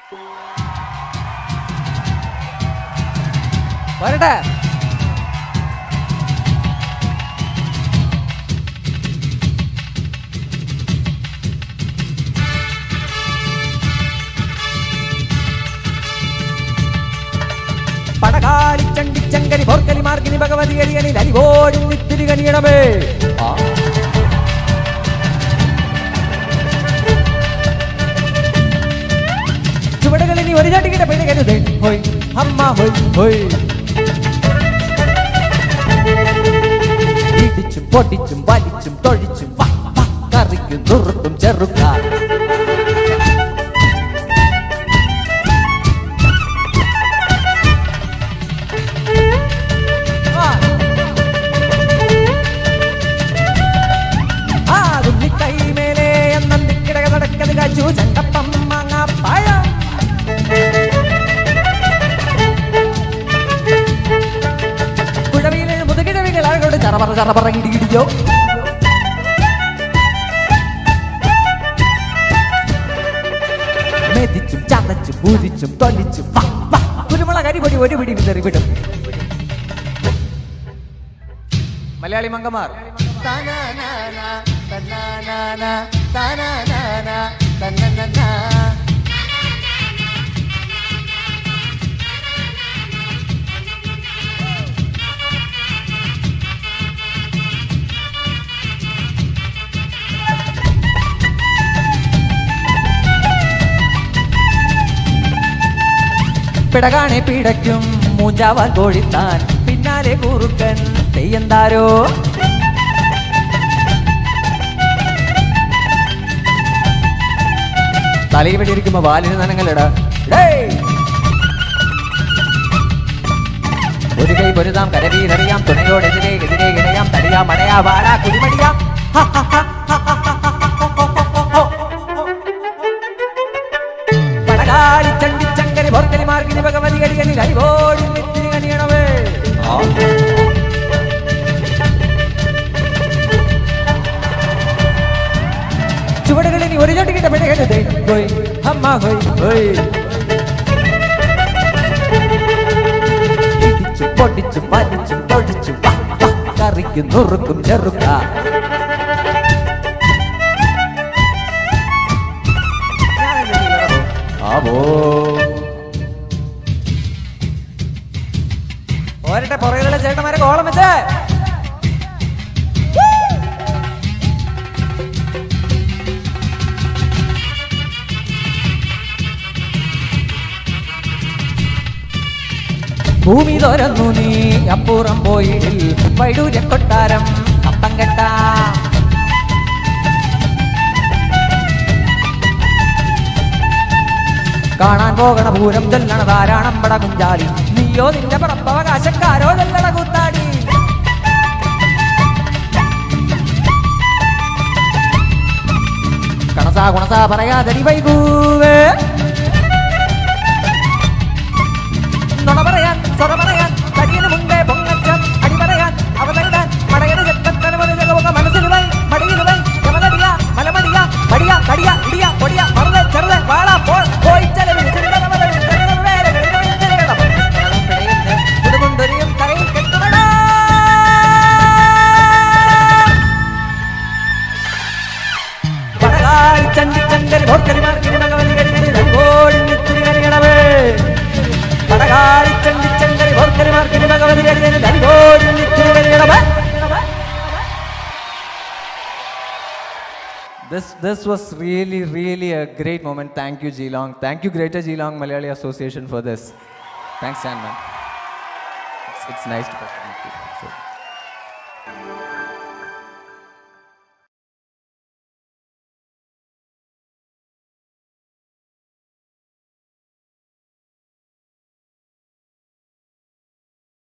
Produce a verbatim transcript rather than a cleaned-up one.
വരട്ടെ. പടകാളി ചണ്ടി ചങ്കരി ഭോർക്കലി മാർഗിനി ഭഗവതി അരിയണി അലിവോടി നിത്തിരി കനിയണമേ. ചുവടുകളിൽ നീ ഒരു ചാട്ടിക്കിട്ട പെണ്ണ് കരുതേ ഹോയ് അമ്മ ഹോയ് ഹോയ്. ഇടിച്ചും പൊടിച്ചും വലിച്ചും തൊഴിച്ചും കറിക്കും നുറുക്കും ചെറുക്ക. ചണ്ടപ്പം മാങ്ങ പഴം കുഴവിയിലെ മുതുകിഴവികൾ ആളുകളുടെ ചറപറ ചറപറ ഇടിയിടിയോ. മെതിച്ചും ചതച്ചും പൂരിച്ചും തൊലിച്ചും കുരുമുളക് അരിപൊടി ഒരു പിടി വിതറി വിടും. മലയാളി മംഗമാർ പിടകാണെ പിടയ്ക്കും മൂഞ്ചാവാൻ കോഴിത്താൻ പിന്നാലെ കുറുക്കൻ തെയ്യന്താരോ. തലയിൽ വെടിയിരിക്കുമ്പോ വാലിന് നനങ്ങളിട. ഒരു കൈ പൊരുതാം കരവീരറിയാം തുണയോടെതിരെ എതിരെ ഇണയാം തടിയാ മടയാ വാടാ കുടിമടിയാം. പടകാളി ചണ്ടി ചങ്കരി ഭോർക്കലി മാർഗിനി ഭഗവതി അരിയണി അരിവോടി നിത്തിരി കനിയണമേ. ചുവടുകളിൽ ഒരു ചട്ടിക്കിട്ട പെണ്ണ് കരുതേ ഹോയ് അമ്മ ഹോയ് ഹോയ്. ഇടിച്ചും പൊടിച്ചും വലിച്ചും തൊഴിച്ചും കറിക്കും നുറുക്കും ചെറുക്ക. ആവോ ഒരട്ടെ പുറകിലുള്ള ചേട്ടന്മാരെ കോളം വെച്ചേ. ഭൂമി തോരന്നു നീ അപ്പുറം പോയിടിൽ വൈഡൂര്യ കൊട്ടാരം അത്തം കെട്ട. കാണാൻ പോകണ പൂരം ചൊല്ലണ ധാരാളം പട കുഞ്ചാലി നീയോ നിന്റെ പുറത്തവകാശക്കാരോ ചൊല്ലണ കൂത്താടി. കണസാ ഗുണസാ പറയാതടി വൈകൂവേ. നുണ പറയാൻ സ്വറ പറയാൻ കരിയന് മുമ്പേ പൊങ്ങച്ചം അടി പറയാൻ അവതരിടാൻ മടയന് ചെത്തനമുഖ മനസ്സിലുവൈ മടിയിലുവൈ യമതടിയ മലമടിയ മടിയ കടിയ ഇടിയ പൊടിയ മറുതെ ചെറുതെ വാള പോൾ പോയി ചെലവിൽ കുടുമുണ്ടൊരിയും കരയിൽ കെട്ടുമട. പടകാളി ചണ്ടി ചങ്കരി ഭോർക്കലി മാർഗിനി ഭഗവതി അരിയണി അരിവോടി നിത്തിരി കനിയണമേ. പടകാളി ചണ്ടി ചങ്കരി ഭോർക്കലി മാർഗിനി ഭഗവതി അരിയണി അരിവോടി നിത്തിരി കനിയണമേ. This this was really really a great moment. Thank you Geelong. Thank you Greater Geelong Malayali Association for this. Thanks Chan man. It's, it's nice to talk to you. So.